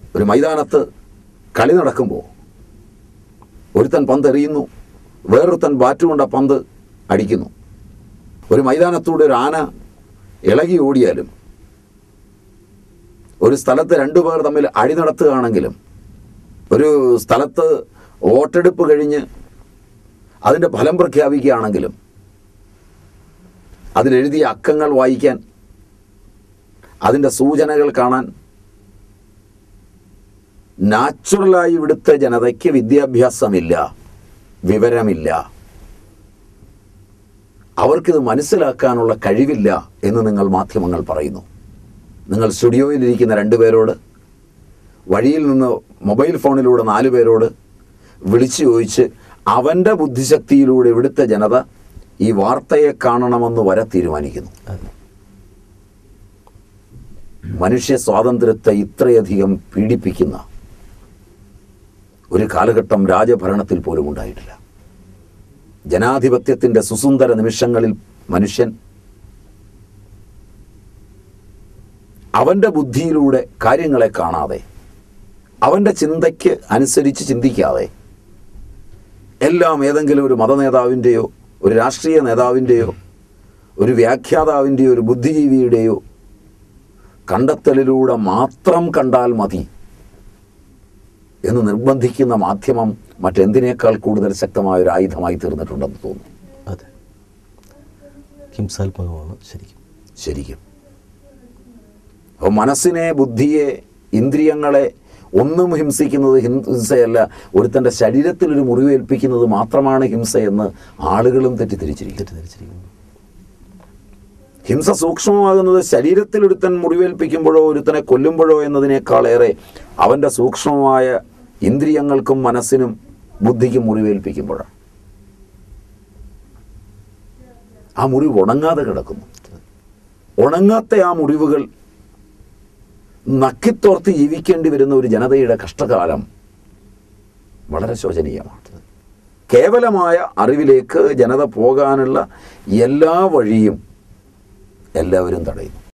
ഒരു മൈതാനത്ത് കളി നടക്കുമ്പോൾ ഒരുത്തൻ പന്ത് എറിയുന്നു, വേറൊരുത്തൻ ബാറ്റ് കൊണ്ട് ആ പന്ത് അടിക്കുന്നു. ഒരു മൈതാനത്തൂടെ ഒരു ആന ഇളകി ഓടിയാലും, ഒരു സ്ഥലത്ത് രണ്ടുപേർ തമ്മിൽ അടി നടത്തുകയാണെങ്കിലും, ഒരു സ്ഥലത്ത് വോട്ടെടുപ്പ് കഴിഞ്ഞ് അതിൻ്റെ ഫലം പ്രഖ്യാപിക്കുകയാണെങ്കിലും അതിലെഴുതിയ അക്കങ്ങൾ വായിക്കാൻ, അതിൻ്റെ സൂചനകൾ കാണാൻ നാച്ചുറലായി ഇവിടുത്തെ ജനതയ്ക്ക് വിദ്യാഭ്യാസമില്ല, വിവരമില്ല. അവർക്കിത് മനസ്സിലാക്കാനുള്ള കഴിവില്ല എന്ന് നിങ്ങൾ മാധ്യമങ്ങൾ പറയുന്നു. നിങ്ങൾ സ്റ്റുഡിയോയിലിരിക്കുന്ന 2 പേരോട്, വഴിയിൽ നിന്ന് മൊബൈൽ ഫോണിലൂടെ 4 പേരോട് വിളിച്ചു ചോദിച്ച് അവൻ്റെ ബുദ്ധിശക്തിയിലൂടെ ഇവിടുത്തെ ജനത ഈ വാർത്തയെ കാണണമെന്ന് വരെ തീരുമാനിക്കുന്നു. മനുഷ്യ സ്വാതന്ത്ര്യത്തെ ഇത്രയധികം പീഡിപ്പിക്കുന്ന ഒരു കാലഘട്ടം രാജഭരണത്തിൽ പോലും ഉണ്ടായിട്ടില്ല. ജനാധിപത്യത്തിൻ്റെ സുസുന്ദര നിമിഷങ്ങളിൽ മനുഷ്യൻ അവൻ്റെ ബുദ്ധിയിലൂടെ കാര്യങ്ങളെ കാണാതെ, അവൻ്റെ ചിന്തയ്ക്ക് അനുസരിച്ച് ചിന്തിക്കാതെ, എല്ലാം ഏതെങ്കിലും ഒരു മതനേതാവിൻ്റെയോ ഒരു രാഷ്ട്രീയ നേതാവിൻ്റെയോ ഒരു വ്യാഖ്യാതാവിൻ്റെയോ ഒരു ബുദ്ധിജീവിയുടെയോ കണ്ടെത്തലിലൂടെ മാത്രം കണ്ടാൽ മതി എന്ന് നിർബന്ധിക്കുന്ന മാധ്യമം മറ്റെന്തിനേക്കാൾ കൂടുതൽ ശക്തമായ ഒരു ആയുധമായി തീർന്നിട്ടുണ്ടെന്ന് തോന്നുന്നു. അതെ, ഹിംസാത്മകമാണ് ശരിക്കും. അപ്പോൾ മനസ്സിനെ, ബുദ്ധിയെ, ഇന്ദ്രിയങ്ങളെ ഒന്നും ഹിംസിക്കുന്നത് ഹിംസയല്ല, ഒരുത്തൻ്റെ ശരീരത്തിലൊരു മുറിവേൽപ്പിക്കുന്നത് മാത്രമാണ് ഹിംസയെന്ന് ആളുകളും തെറ്റിദ്ധരിച്ചിരിക്കുന്നു. ഹിംസ സൂക്ഷ്മമാകുന്നത് ശരീരത്തിൽ ഒരുത്തൻ മുറിവേൽപ്പിക്കുമ്പോഴോ ഒരുത്തനെ കൊല്ലുമ്പോഴോ എന്നതിനേക്കാളേറെ അവൻ്റെ സൂക്ഷ്മമായ ഇന്ദ്രിയങ്ങൾക്കും മനസ്സിനും ബുദ്ധിക്കും മുറിവേൽപ്പിക്കുമ്പോഴാണ്. ആ മുറിവ് ഉണങ്ങാതെ കിടക്കുന്നു. ഉണങ്ങാത്ത ആ മുറിവുകൾ നക്കിത്തോർത്ത് ജീവിക്കേണ്ടി വരുന്ന ഒരു ജനതയുടെ കഷ്ടകാലം വളരെ ശോചനീയമാണ്. കേവലമായ അറിവിലേക്ക് ജനത പോകാനുള്ള എല്ലാ വഴിയും എല്ലാവരും തടയുന്നു.